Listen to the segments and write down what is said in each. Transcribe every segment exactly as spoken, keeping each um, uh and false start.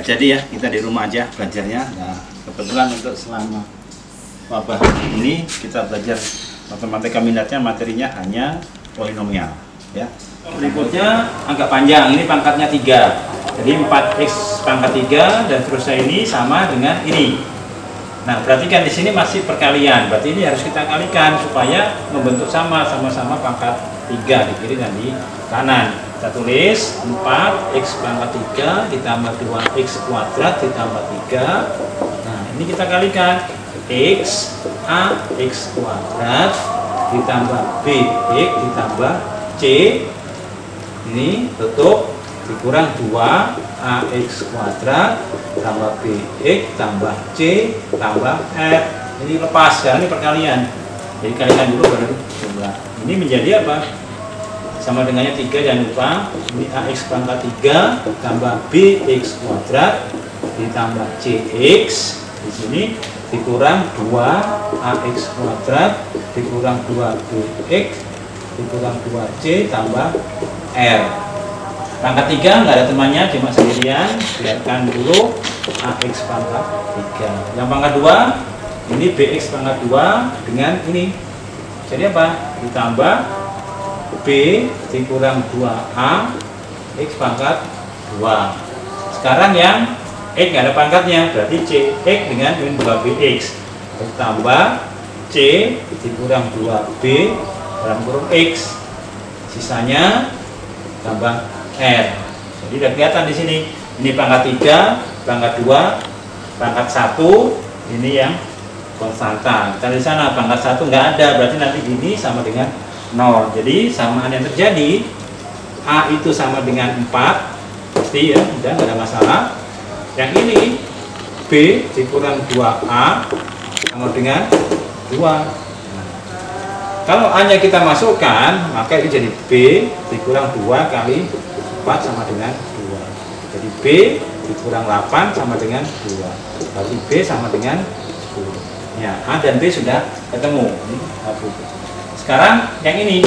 nggak jadi ya, kita di rumah aja belajarnya. Nah, kebetulan untuk selama wabah ini kita belajar matematika minatnya, materinya hanya polinomial ya. Berikutnya angka panjang, ini pangkatnya tiga, jadi empat x pangkat tiga dan seterusnya ini sama dengan ini. Nah, perhatikan di sini masih perkalian, berarti ini harus kita kalikan supaya membentuk sama, sama-sama pangkat tiga di kiri dan di kanan. Kita tulis empat x pangkat tiga ditambah dua x kuadrat ditambah tiga. Nah, ini kita kalikan, x a x kuadrat ditambah b x ditambah c, ini tutup, dikurang dua a x kuadrat tambah bx tambah c tambah f. Ini lepas, sekarang ini perkalian, jadi kalikan dulu baru jumlah. Ini menjadi apa? Sama dengannya tiga, jangan lupa. Ini ax pangkat tiga tambah bx kuadrat ditambah cx, di sini dikurang dua ax kuadrat dikurang dua bx dikurang dua c tambah r. Pangkat tiga nggak ada temannya, cuma sendirian, biarkan dulu ax pangkat tiga. Yang pangkat dua, ini bx pangkat dua dengan ini, jadi apa? Ditambah b dikurang dua a x pangkat dua. Sekarang yang x nggak ada pangkatnya, berarti cx dengan dua bx ditambah c dikurang dua b dalam kurung x, sisanya tambah r. Jadi udah kelihatan di sini, ini pangkat tiga, pangkat dua, pangkat satu, ini yang konstanta. Kita di sana pangkat satu nggak ada, berarti nanti ini sama dengan nol. Jadi samaan yang terjadi, a itu sama dengan empat, pasti ya, udah nggak ada masalah. Yang ini b dikurang dua a sama dengan dua. Nah, kalau a nya kita masukkan, maka ini jadi b dikurang dua kali empat sama dengan dua. Jadi b dikurang delapan sama dengan dua. Berarti b sama dengan sepuluh. Ya, a dan b sudah ketemu. Ini satu. Sekarang yang ini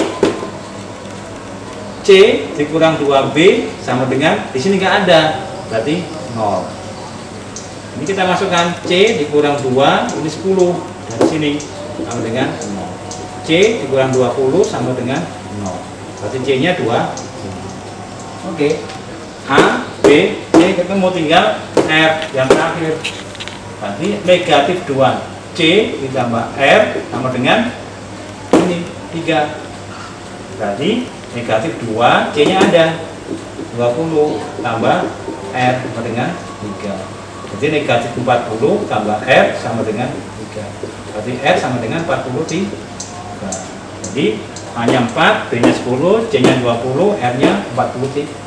c dikurang dua b sama dengan, di sini nggak ada, berarti nol. Ini kita masukkan c dikurang dua, ini sepuluh, dari sini sama dengan nol. C dikurang dua puluh sama dengan nol, berarti c nya dua. Oke, a, b, c ketemu, tinggal r yang terakhir, berarti negatif dua c ditambah r sama dengan ini tiga, berarti negatif dua, c nya ada dua puluh tambah r sama dengan tiga, jadi negatif empat puluh tambah r sama dengan tiga, berarti r sama dengan empat puluh tiga. Jadi a nya empat, b nya sepuluh, c nya dua puluh, r nya empat puluh tiga.